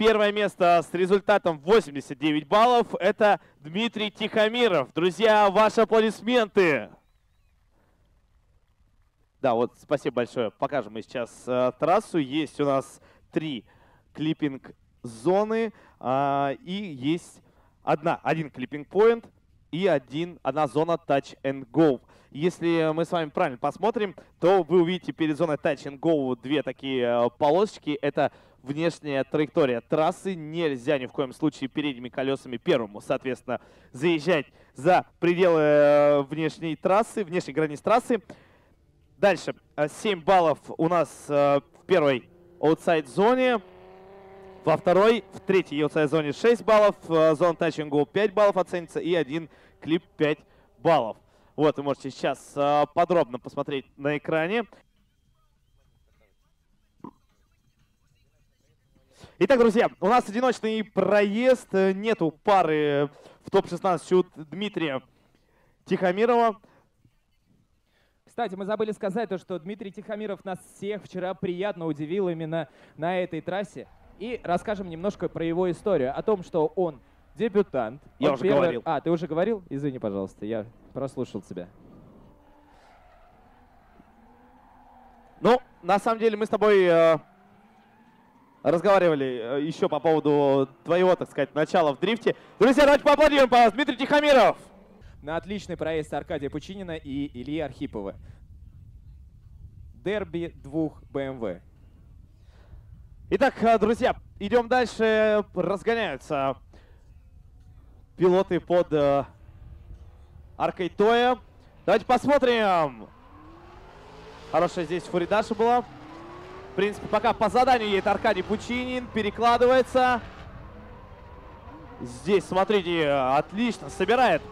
первое место с результатом 89 баллов – это Дмитрий Тихомиров. Друзья, ваши аплодисменты. Да, вот спасибо большое. Покажем мы сейчас трассу. Есть у нас 3 клиппинг-зоны и есть один клиппинг-поинт и одна зона Touch and Go. Если мы с вами правильно посмотрим, то вы увидите перед зоной Touch and Go 2 такие полосочки. Это внешняя траектория трассы. Нельзя ни в коем случае передними колесами первому, соответственно, заезжать за пределы внешней границ трассы. Дальше 7 баллов у нас в первой аутсайд-зоне. В третьей аутсайд-зоне 6 баллов. Зона Touch and Go 5 баллов оценится и один клип 5 баллов. Вот, вы можете сейчас подробно посмотреть на экране. Итак, друзья, у нас одиночный проезд. Нету пары в топ-16 у Дмитрия Тихомирова. Кстати, мы забыли сказать то, что Дмитрий Тихомиров нас всех вчера приятно удивил именно на этой трассе. И расскажем немножко про его историю. О том, что он дебютант. Я уже говорил. А, ты уже говорил? Извини, пожалуйста, я прослушал тебя. Ну, на самом деле мы с тобой разговаривали еще по поводу твоего, так сказать, начала в дрифте. Друзья, давайте поаплодируем, пожалуйста, Дмитрий Тихомиров. На отличный проезд Аркадия Пучинина и Ильи Архипова. Дерби 2 BMW. Итак, друзья, идем дальше. Разгоняются пилоты под аркой Тоя. Давайте посмотрим. Хорошая здесь фуридаша была. В принципе, пока по заданию едет Аркадий Пучинин. Перекладывается. Здесь, смотрите, отлично собирает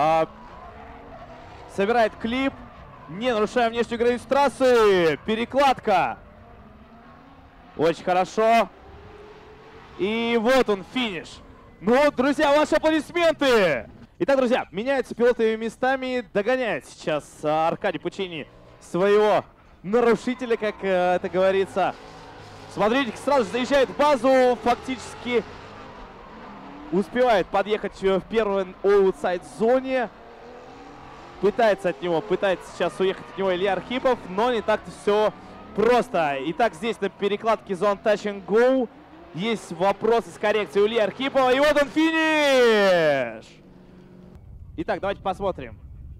клип. Не нарушая внешнюю границу трассы. Перекладка. Очень хорошо. И вот он, финиш. Ну, друзья, ваши аплодисменты. Итак, друзья, меняются пилоты местами. Догоняет сейчас Аркадий Пучини своего нарушителя, как это говорится. Смотрите, сразу же заезжает в базу. Фактически успевает подъехать в первой аутсайд-зоне. Пытается сейчас уехать от него Илья Архипов, но не так-то все просто. Итак, здесь на перекладке зон Touch and Go есть вопросы с коррекцией у Ильи Архипова. И вот он, финиш! Итак, давайте посмотрим.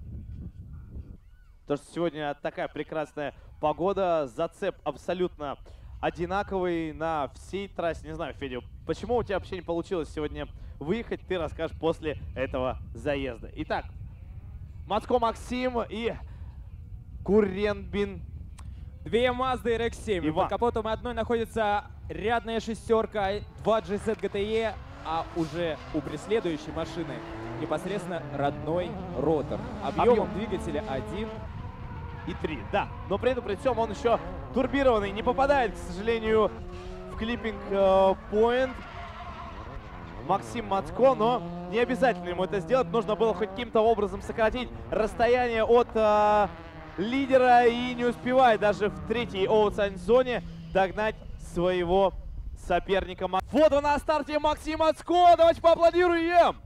То, что сегодня такая прекрасная погода, зацеп абсолютно одинаковый на всей трассе. Не знаю, Федя, почему у тебя вообще не получилось сегодня выехать, ты расскажешь после этого заезда. Итак, Мацко Максим и Куренбин. 2 Mazda RX-7. Под капотом одной находится рядная шестерка, 2 GZ GTE, а уже у преследующей машины непосредственно родной ротор. Объемом двигателя 1 и 3. Да, но при этом при всем он еще турбированный. Не попадает, к сожалению, в клиппинг-поинт Максим Мацко, но не обязательно ему это сделать. Нужно было хоть каким-то образом сократить расстояние от лидера и не успевает даже в третьей аутсайд-зоне догнать своего соперника. Вот он на старте, Максим Мацко. Давайте поаплодируем.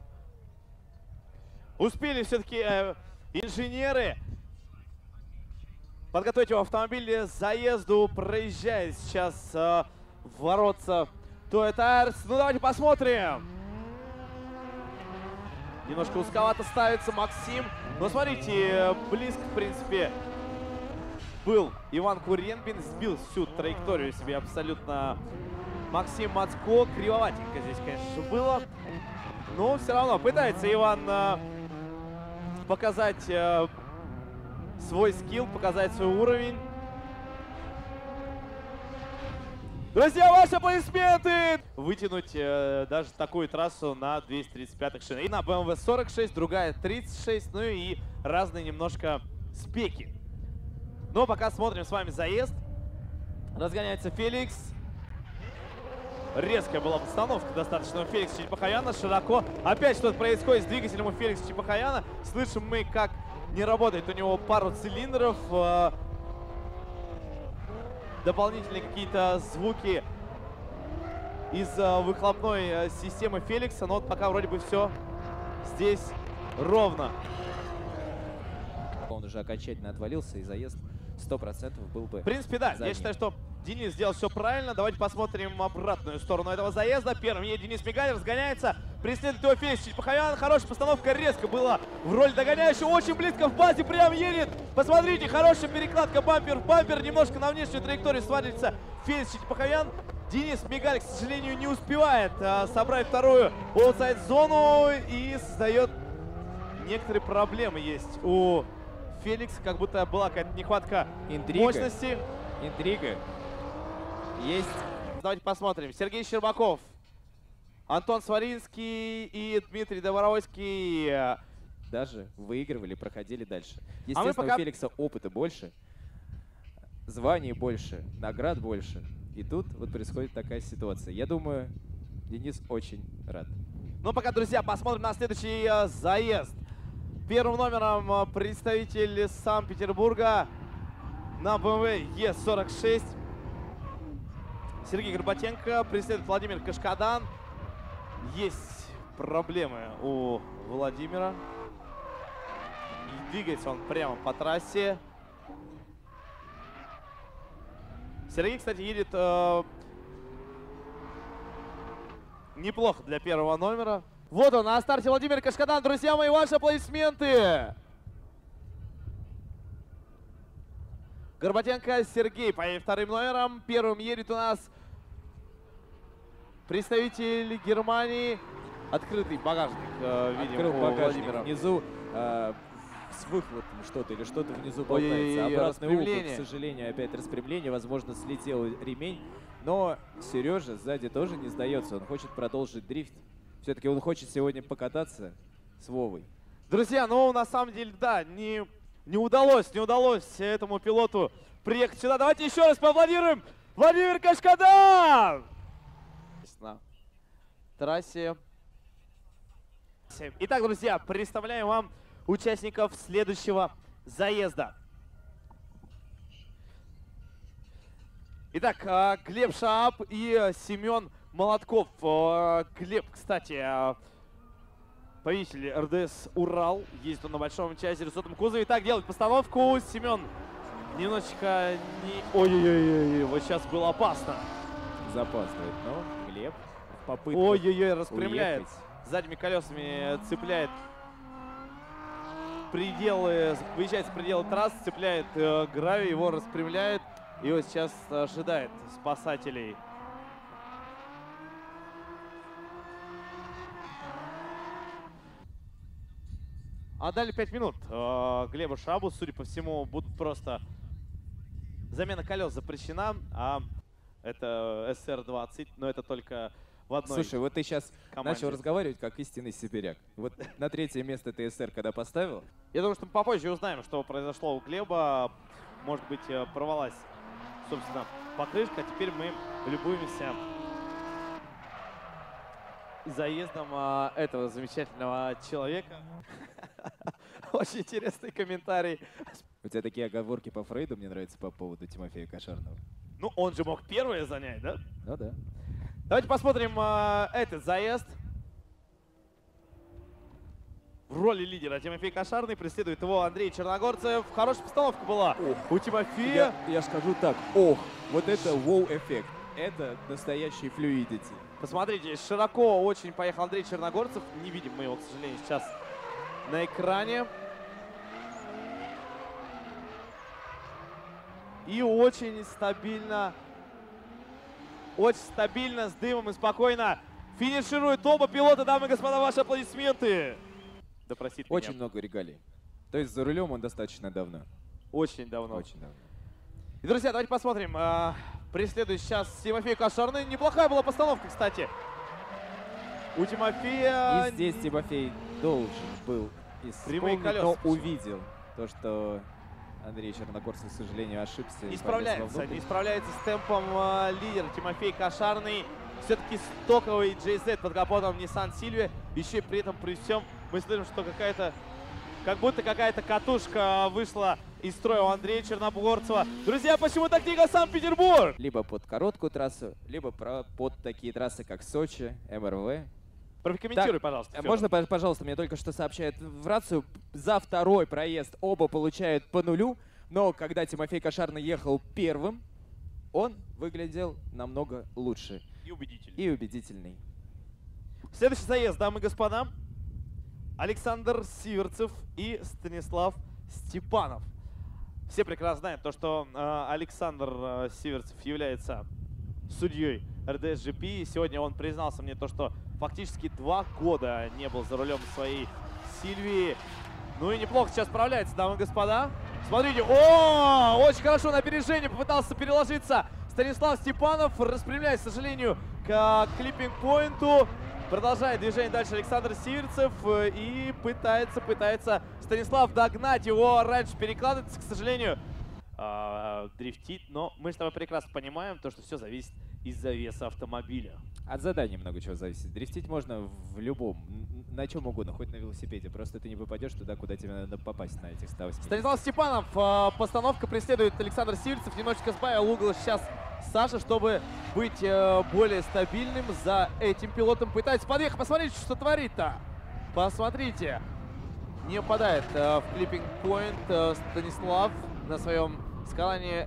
Успели все-таки инженеры подготовить его автомобиль к заезду. Проезжает сейчас воротца Toyo Tires. Ну, давайте посмотрим. Немножко узковато ставится Максим. Но смотрите, близко, в принципе, был Иван Куренбин. Сбил всю траекторию себе абсолютно Максим Мацко. Кривоватенько здесь, конечно, было. Но все равно пытается Иван показать свой скилл, показать свой уровень. Друзья, ваши аплодисменты! Вытянуть даже такую трассу на 235-х шинах. И на BMW 46, другая 36, ну и разные немножко спеки. Но пока смотрим с вами заезд. Разгоняется Феликс. Резкая была постановка достаточно у Феликса Чепахаяна. Широко. Опять что-то происходит с двигателем у Феликса Чепахаяна. Слышим мы, как не работает у него пару цилиндров. Дополнительные какие-то звуки из выхлопной системы Феликса, но вот пока вроде бы все здесь ровно. Он уже окончательно отвалился, и заезд 100% был бы. В принципе, да. за Я ним. считаю, что Денис сделал все правильно. Давайте посмотрим обратную сторону этого заезда. Первым едет Денис Мигаль, разгоняется. Преследует его Феликс Чичпаховян. Хорошая постановка, резко была в роли догоняющего. Очень близко в базе, прям едет. Посмотрите, хорошая перекладка бампер в бампер. Немножко на внешнюю траекторию свалится Феликс Чичпаховян. Денис Мигаль, к сожалению, не успевает собрать вторую аутсайд-зону и создает некоторые проблемы есть у Феликса, как будто была какая-то нехватка мощности. Интрига есть. Давайте посмотрим. Сергей Щербаков, Антон Сваринский и Дмитрий Доворовский даже выигрывали, проходили дальше. А Естественно, у Феликса опыта больше, званий больше, наград больше. И тут вот происходит такая ситуация. Я думаю, Денис очень рад. Ну, пока, друзья, посмотрим на следующий заезд. Первым номером представитель Санкт-Петербурга на BMW E46. Сергей Горбатенко, преследует Владимир Кашкадан. Есть проблемы у Владимира. И двигается он прямо по трассе. Сергей, кстати, едет неплохо для первого номера. Вот он, на старте Владимир Кашкадан. Друзья мои, ваши аплодисменты. Горбатенко Сергей поедет вторым номером. Первым едет у нас представитель Германии. Открытый багажник, видим, Открыл у багажник Владимира. Внизу с выхлопом что-то или что-то внизу болтается. Обратный угол, к сожалению, опять распрямление. Возможно, слетел ремень. Но Сережа сзади тоже не сдается. Он хочет продолжить дрифт. Все-таки он хочет сегодня покататься с Вовой. Друзья, ну на самом деле, да, не удалось этому пилоту приехать сюда. Давайте еще раз поаплодируем. Владимир Кашкадан! На трассе. Итак, друзья, представляем вам участников следующего заезда. Итак, Глеб Шаап и Семен Молотков. Глеб, кстати, победитель РДС «Урал». Ездит он на большом чайзере в сотом кузове. Итак, делает постановку. Семен немножечко не... Ой-ой-ой, вот сейчас было опасно. Запаздывает, но Глеб в попытке ой-ой-ой, распрямляет. уехать. Задними колесами цепляет пределы, выезжает с предела трассы, цепляет гравий, его распрямляет. И вот сейчас ожидает спасателей. Отдали 5 минут Глебу Шабу. Судя по всему, будут просто... Замена колес запрещена, а это СР-20, но это только в одной Слушай, вот ты сейчас команде. начал разговаривать как истинный сибиряк. Вот на третье место ты СР когда поставил? Я думаю, что мы попозже узнаем, что произошло у Глеба. Может быть, порвалась, собственно, покрышка. Теперь мы любуемся заездом этого замечательного человека. Очень интересный комментарий. У тебя такие оговорки по Фрейду мне нравятся по поводу Тимофея Кошарного. Ну, он же мог первое занять, да? Ну да. Давайте посмотрим этот заезд. В роли лидера Тимофей Кошарный, преследует его Андрей Черногорцев. Хорошая постановка была у Тимофея. Я скажу так, ох, вот это воу-эффект. Это настоящий флюидити. Посмотрите, широко очень поехал Андрей Черногорцев. Не видим мы его, к сожалению, сейчас на экране. И очень стабильно, с дымом и спокойно финишируют оба пилота. Дамы и господа, ваши аплодисменты. Да простит меня. Очень много регалий. То есть за рулем он достаточно давно. Очень давно. Очень давно. И, друзья, давайте посмотрим. Преследует сейчас Тимофей Кошарный. Неплохая была постановка, кстати. У Тимофея... И здесь Тимофей должен был исполнить, но увидел то, что Андрей Черногорцев, к сожалению, ошибся. Не справляется с темпом лидер Тимофей Кошарный. Все-таки стоковый JZ под капотом Nissan Silvia. Еще и при этом, при всем, мы слышим, что как будто какая-то катушка вышла из строя у Андрея Чернобурцева. Друзья, почему тактика Санкт-Петербург? Либо под короткую трассу, либо под такие трассы, как Сочи, МРВ. Прокомментируй, пожалуйста. Федор. Можно, пожалуйста, мне только что сообщают в рацию, за второй проезд оба получают по нулю, но когда Тимофей Кошарный ехал первым, он выглядел намного лучше. И убедительный. И убедительный. Следующий заезд, дамы и господа. Александр Сиверцев и Станислав Степанов. Все прекрасно знают то, что Александр Сиверцев является судьей РДС-GP. Сегодня он признался мне то, что фактически 2 года не был за рулем своей Сильвии. Ну и неплохо сейчас справляется, дамы и господа. Смотрите, очень хорошо на опережение попытался переложиться Станислав Степанов, распрямляясь, к сожалению, к клиппинг-поинту. Продолжает движение дальше Александр Сиверцев и пытается Станислав догнать его. Раньше перекладывается, к сожалению, дрифтит. Но мы с тобой прекрасно понимаем, то, что все зависит из-за веса автомобиля. От задания много чего зависит. Дрифтить можно в любом, на чем угодно, хоть на велосипеде. Просто ты не попадешь туда, куда тебе надо попасть на этих 180. Станислав Степанов, постановка преследует Александр Сиверцев. Немножечко сбавил угол сейчас Саша, чтобы быть более стабильным. За этим пилотом пытается подъехать. Посмотрите, что творит-то. Посмотрите. Не попадает в клиппинг-поинт Станислав на своем Скалане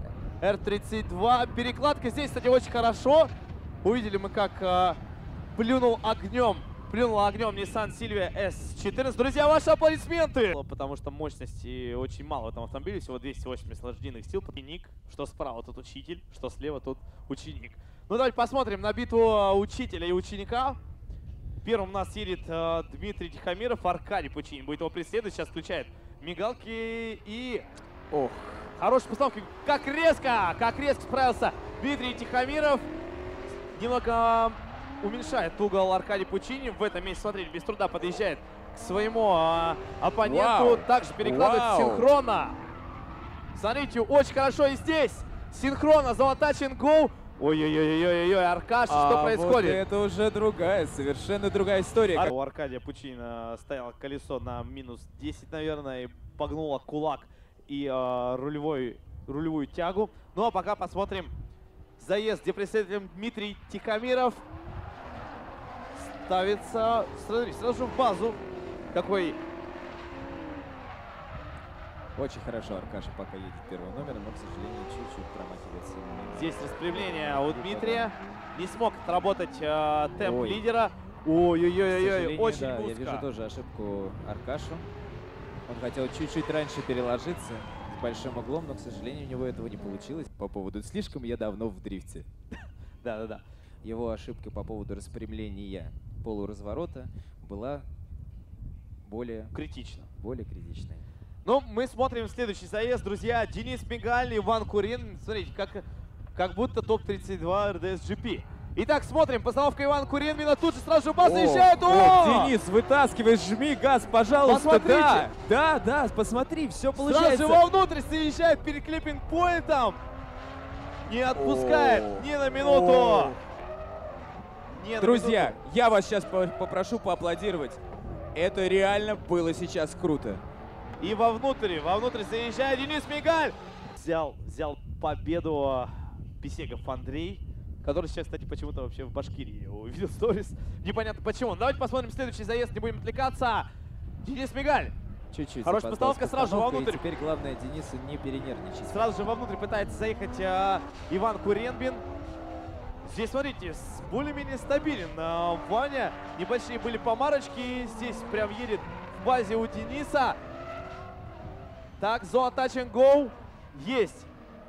R32. Перекладка здесь, кстати, очень хорошо. Увидели мы, как плюнул огнем Nissan Silvia S14. Друзья, ваши аплодисменты! Потому что мощности очень мало в этом автомобиле, всего 280 лошадиных сил. Ученик, что справа тут учитель, что слева тут ученик. Ну давайте посмотрим на битву учителя и ученика. Первым у нас едет Дмитрий Тихомиров, Аркадий Пучинин будет его преследовать. Сейчас включает мигалки и... Ох, хорошая постановка. Как резко справился Дмитрий Тихомиров. Немного уменьшает угол Аркадий Пучинин. В этом месте, смотрите, без труда подъезжает к своему оппоненту. Вау. Также перекладывает синхронно. Смотрите, очень хорошо и здесь. Синхронно, зона Touch and Go. Ой-ой-ой-ой-ой, Аркаша, что происходит? Вот это уже другая, совершенно другая история. У Аркадия Пучинина стояло колесо на минус 10, наверное, и погнуло кулак и рулевую тягу. Ну а пока посмотрим заезд, где преследуем Дмитрий Тихомиров. Ставится, смотри, сразу же в базу. Какой... Очень хорошо Аркаша пока едет первым номером, но, к сожалению, чуть-чуть промахивается. Здесь распрямление у Дмитрия. Не смог отработать темп лидера. Ой-ой-ой-ой, очень да, узко. Я вижу тоже ошибку Аркашу. Он хотел чуть-чуть раньше переложиться с большим углом, но, к сожалению, у него этого не получилось. По поводу «слишком я давно в дрифте». Да-да-да. Его ошибка по поводу распрямления полуразворота была более критичной. Ну, мы смотрим следующий заезд, друзья. Денис Мигаль, Иван Курин. Смотрите, как будто топ-32 РДС-GP. Итак, смотрим. Постановка Иван Куренмина. Тут же сразу же база заезжает. Денис, вытаскивай, жми газ, пожалуйста. Посмотрите. Да, посмотри, все получается. Сразу же вовнутрь заезжает перед клиппинг-поинтом. Не отпускает ни на минуту. Друзья, я вас сейчас попрошу поаплодировать. Это реально было сейчас круто. И вовнутрь заезжает Денис Мигаль. Взял победу Писегов Андрей, который сейчас, кстати, почему-то вообще в Башкирии увидел сторис. Непонятно почему. Давайте посмотрим следующий заезд, не будем отвлекаться. Денис Мигаль. Чуть-чуть. Хорошая постановка, сразу же вовнутрь. Теперь главное Денису не перенервничать. Сразу же вовнутрь пытается заехать Иван Куренбин. Здесь, смотрите, более-менее стабилен Ваня. Небольшие были помарочки. Здесь прям едет в базе у Дениса. Так, зона Touch and Go есть.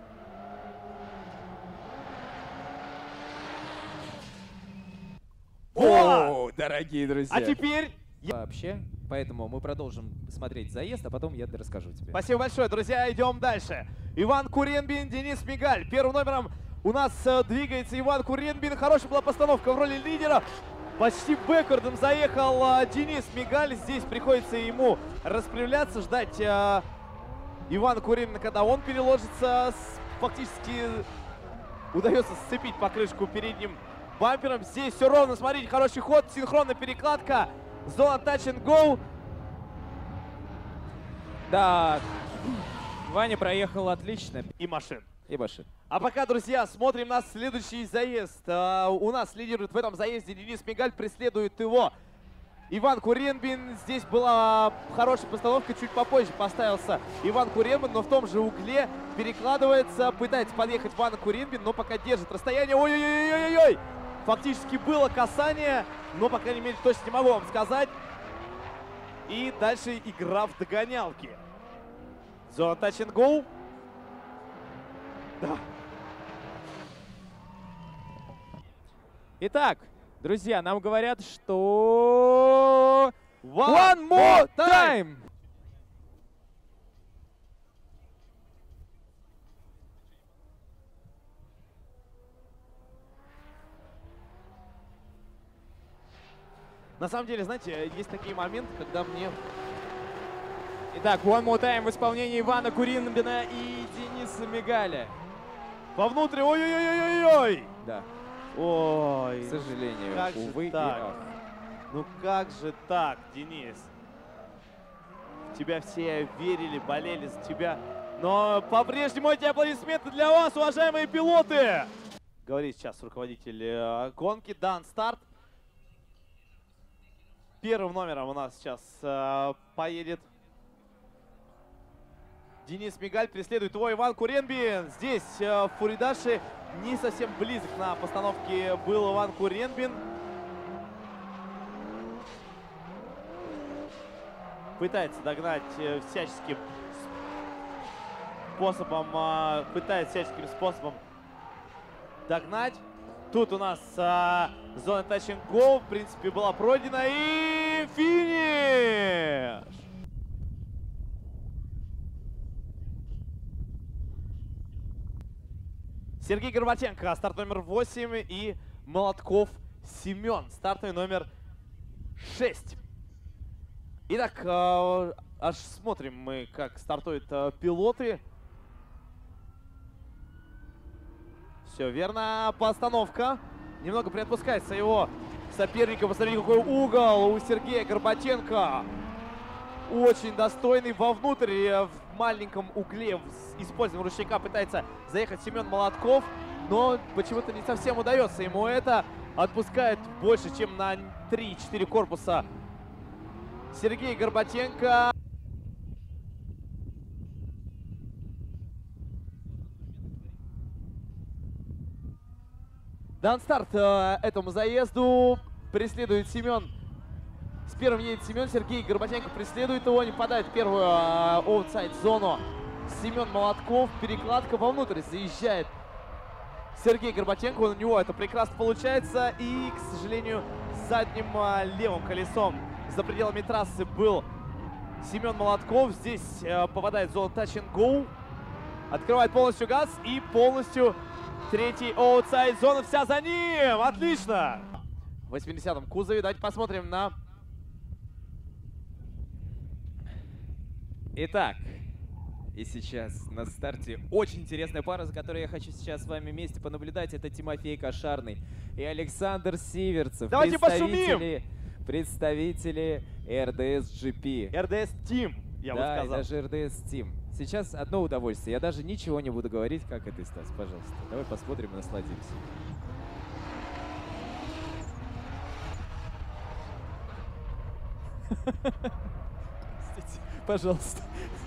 О, дорогие друзья. А теперь... Вообще, поэтому мы продолжим смотреть заезд, а потом я расскажу тебе. Спасибо большое, друзья. Идем дальше. Иван Куренбин, Денис Мигаль. Первым номером у нас двигается Иван Куренбин. Хорошая была постановка в роли лидера. Почти бэквардом заехал Денис Мигаль. Здесь приходится ему распрямляться, ждать Ивана Куренбина, когда он переложится. Фактически удается сцепить покрышку передним бампером. Здесь все ровно. Смотрите, хороший ход, синхронная перекладка. Зона Touch and Go. Да, Ваня проехал отлично. И машин. И машин. А пока, друзья, смотрим на следующий заезд. У нас лидирует в этом заезде Денис Мигаль, преследует его Иван Куренбин. Здесь была хорошая постановка, чуть попозже поставился Иван Куренбин, но в том же угле перекладывается, пытается подъехать Иван Куренбин, но пока держит расстояние. Ой-ой-ой-ой-ой! Фактически было касание, но, по крайней мере, точно не могу вам сказать. И дальше игра в догонялки. Зона Touch and Go. Да. Итак, друзья, нам говорят, что... One more time! На самом деле, знаете, есть такие моменты, когда мне... Итак, One More Time в исполнении Ивана Куренбина и Дениса Мигаля. Вовнутрь, ой-ой-ой-ой-ой! Да. Ой, К сожалению, как увы же и так? ах. Ну как же так, Денис? В тебя все верили, болели за тебя. Но по-прежнему эти аплодисменты для вас, уважаемые пилоты! Говорит сейчас руководитель гонки. Дан старт. Первым номером у нас сейчас поедет Денис Мигаль, преследует его Иван Куренбин. Здесь в Фуридаше не совсем близок на постановке был Иван Куренбин. Пытается догнать всяческим способом, всяческим способом догнать. Тут у нас зона Touch and Go, в принципе, была пройдена, и финиш! Сергей Горбатенко, старт номер 8, и Молотков Семен, стартовый номер 6. Итак, аж смотрим мы, как стартуют пилоты. Все верно, постановка. Немного приотпускается его соперника. Посмотрите, какой угол у Сергея Горбатенко. Очень достойный. Вовнутрь, в маленьком угле, с использованием ручника пытается заехать Семен Молотков. Но почему-то не совсем удается ему это. Отпускает больше, чем на 3-4 корпуса Сергей Горбатенко. Дан старт этому заезду. Преследует Семен. С первым едет Семен. Сергей Горбатенко преследует его. Не попадает в первую аутсайд-зону. Семен Молотков. Перекладка вовнутрь. Заезжает Сергей Горбатенко. У него это прекрасно получается. И, к сожалению, задним левым колесом за пределами трассы был Семен Молотков. Здесь попадает в зону Touch and Go. Открывает полностью газ и полностью третий аутсайд. Зона вся за ним. Отлично. В 80-м кузове. Давайте посмотрим на... Итак, и сейчас на старте очень интересная пара, за которой я хочу сейчас с вами вместе понаблюдать. Это Тимофей Кошарный и Александр Сиверцев. Давайте пошумим! Представители РДС GP. РДС Team, я бы да, сказал. и даже РДС Team. Сейчас одно удовольствие. Я даже ничего не буду говорить, как это, Стас, пожалуйста. Давай посмотрим и насладимся. Пожалуйста.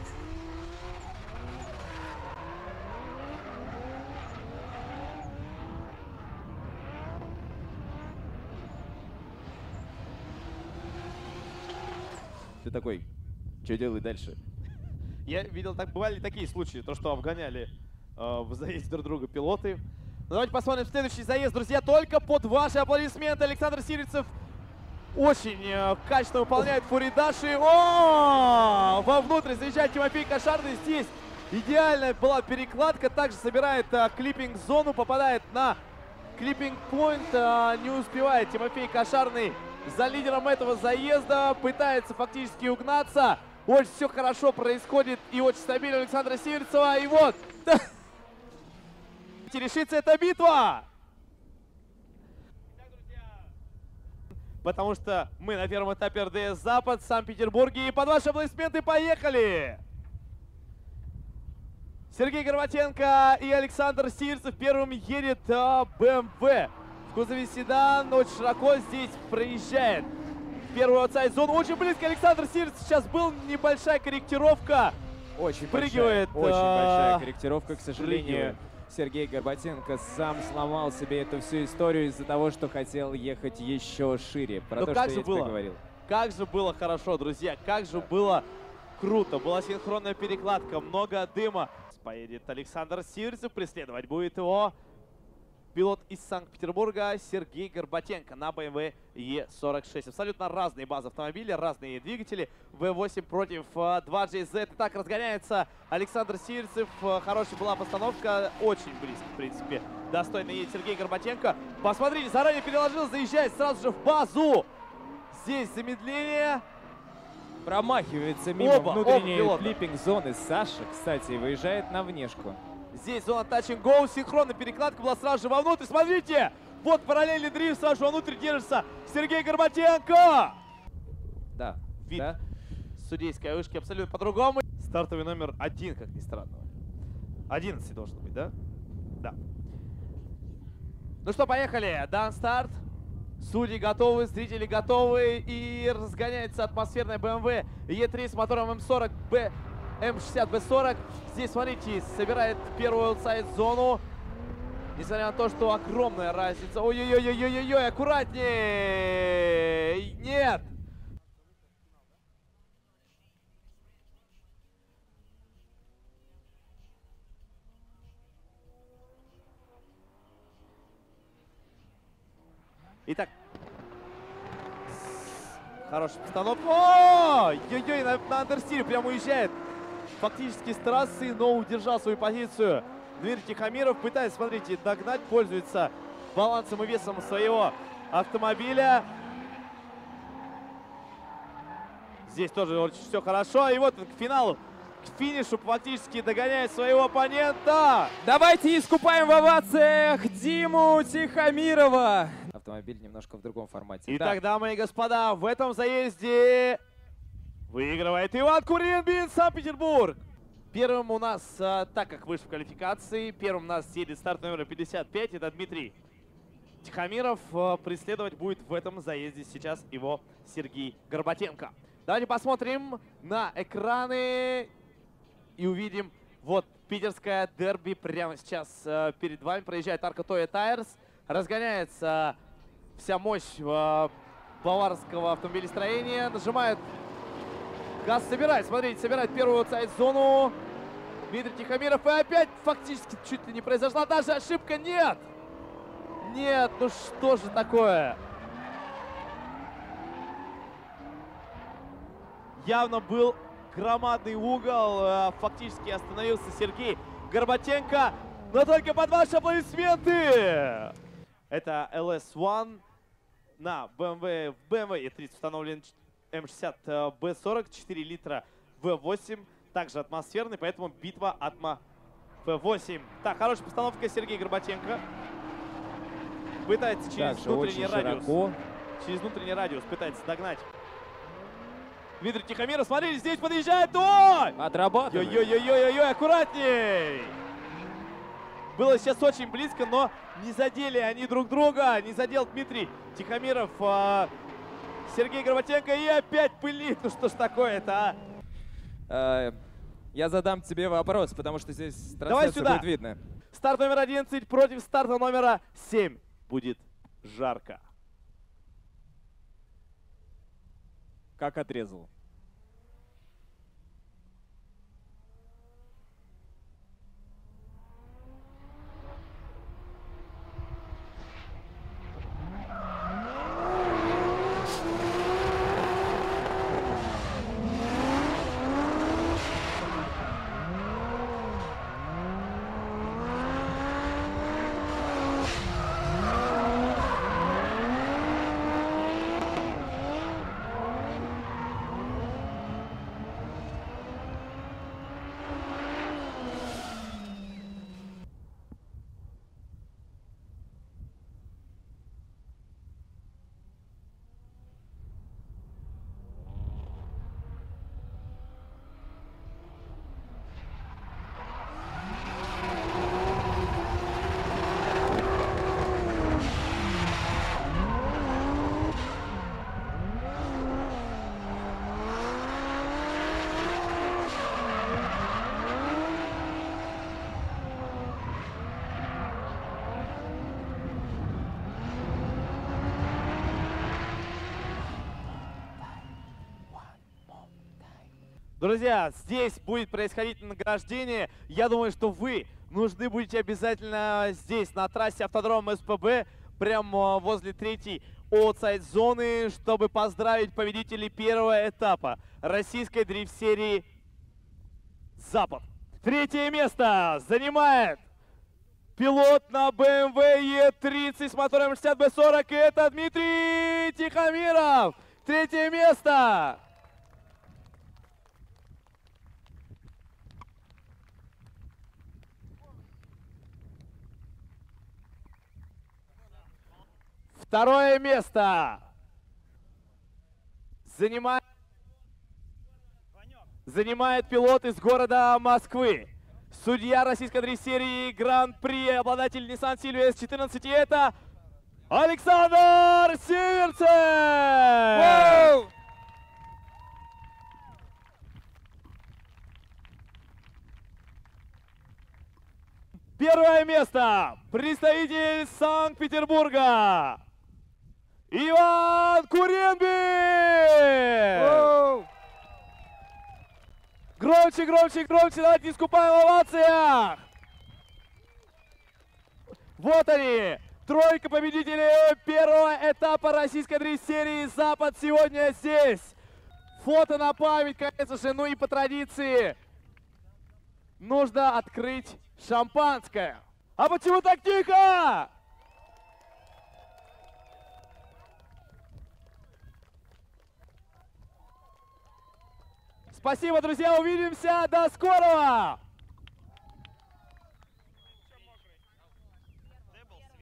Ты такой, что делай дальше? Я видел, так бывали такие случаи, то, что обгоняли в заезде друг друга пилоты. Ну, давайте посмотрим следующий заезд, друзья, только под ваши аплодисменты. Александр Сиверцев очень качественно выполняет фуридаши. О! Вовнутрь заезжает Тимофей Кошарный. Здесь идеальная была перекладка. Также собирает клиппинг-зону, попадает на клиппинг-пойнт. Не успевает Тимофей Кошарный за лидером этого заезда. Пытается фактически угнаться. Очень все хорошо происходит и очень стабильно Александра Сиверцева. И вот, решится эта битва. Потому что мы на первом этапе РДС Запад в Санкт-Петербурге. И под ваши аплодисменты поехали! Сергей Горбатенко и Александр Сирцев. Первым едет BMW. В кузове седан очень широко здесь проезжает. Первую аутсайд-зону. Очень близко Александр Сирцев. Сейчас был небольшая корректировка. Очень Прыгивает. Большая корректировка, к сожалению. Сергей Горбатенко сам сломал себе эту всю историю из-за того, что хотел ехать еще шире. Про то, что я тебе говорил. Как же было хорошо, друзья. Как же было круто. Была синхронная перекладка, много дыма. Поедет Александр Сирцев. Преследовать будет его пилот из Санкт-Петербурга Сергей Горбатенко на BMW E46. Абсолютно разные базы автомобиля, разные двигатели. V8 против 2JZ. Так разгоняется Александр Сирцев. Хорошая была постановка. Очень близко, в принципе. Достойно едет Сергей Горбатенко. Посмотрите, заранее переложил, заезжает сразу же в базу. Здесь замедление. Промахивается мимо внутренней клиппинг-зоны. Саша, кстати, выезжает на внешку. Здесь зона Touch and Go. Синхронная перекладка была сразу же вовнутрь. Смотрите! Вот параллельный дрифт. Сразу же вовнутрь держится Сергей Горбатенко. Да. Вид судейской вышки абсолютно по-другому. Стартовый номер 1, как ни странно. 11 должен быть, да? Да. Ну что, поехали. Дан старт. Судьи готовы, зрители готовы. И разгоняется атмосферная BMW E3 с мотором М40 М60 B40. Здесь, смотрите, собирает первую аутсайд-зону. Несмотря на то, что огромная разница. Ой-ой-ой-ой-ой-ой, аккуратнее! Нет! Итак, хорошая постановка. Ой-ой-ой, на андерстире прям уезжает. Фактически с трассы, но удержал свою позицию. Дмитрий Тихомиров пытается, смотрите, догнать, пользуется балансом и весом своего автомобиля. Здесь тоже очень все хорошо. И вот он к финалу, к финишу фактически догоняет своего оппонента. Давайте искупаем в овациях Диму Тихомирова. Автомобиль немножко в другом формате. Итак, дамы и господа, в этом заезде выигрывает Иван Куренбин, Санкт-Петербург. Первым у нас, так как вышел в квалификации, первым у нас едет старт номер 55, это Дмитрий Тихомиров. Преследовать будет в этом заезде сейчас его Сергей Горбатенко. Давайте посмотрим на экраны и увидим, вот питерское дерби прямо сейчас перед вами. Проезжает Arco Toyo Tires, разгоняется вся мощь баварского автомобилестроения, нажимает газ, собирает, смотрите, собирает первую аутсайд-зону. Дмитрий Тихомиров, и опять фактически чуть ли не произошла даже ошибка. Нет! Нет, ну что же такое? Явно был громадный угол. Фактически остановился Сергей Горбатенко. Но только под ваши аплодисменты! Это LS1 на BMW. В BMW E30 установлен М60 B40, 4 литра V8. Также атмосферный, поэтому битва Атма V8. Так, хорошая постановка Сергей Горбатенко. Пытается через внутренний радиус. Через внутренний радиус пытается догнать Дмитрий Тихомиров. Смотрите, здесь подъезжает. Ой! Отрабатывает. Ой-ой-ой-ой-ой, аккуратней! Было сейчас очень близко, но не задели они друг друга. Не задел Дмитрий Тихомиров Сергей Горбатенко. И опять пылит. Ну что ж такое-то, а? Я задам тебе вопрос, потому что здесь трансляция будет видно. Старт номер 11 против старта номера 7. Будет жарко. Как отрезал? Друзья, здесь будет происходить награждение. Я думаю, что вы нужны будете обязательно здесь, на трассе автодрома СПБ, прямо возле третьей аутсайд-зоны, чтобы поздравить победителей первого этапа российской дрифт-серии «Запад». Третье место занимает пилот на BMW E30 с мотором 60B40. И это Дмитрий Тихомиров. Третье место. Второе место занимает пилот из города Москвы. Судья российской дрифт-серии Гран-при, обладатель Nissan Silvia S14. И это Александр Сиверцев! Первое место. Представитель Санкт-Петербурга. Иван Куренби! Громче, громче, громче, давайте искупаем в овациях! Вот они, тройка победителей первого этапа российской дрифт-серии «Запад» сегодня здесь. Фото на память, конечно же, ну и по традиции нужно открыть шампанское. А почему так тихо? Спасибо, друзья, увидимся, до скорого!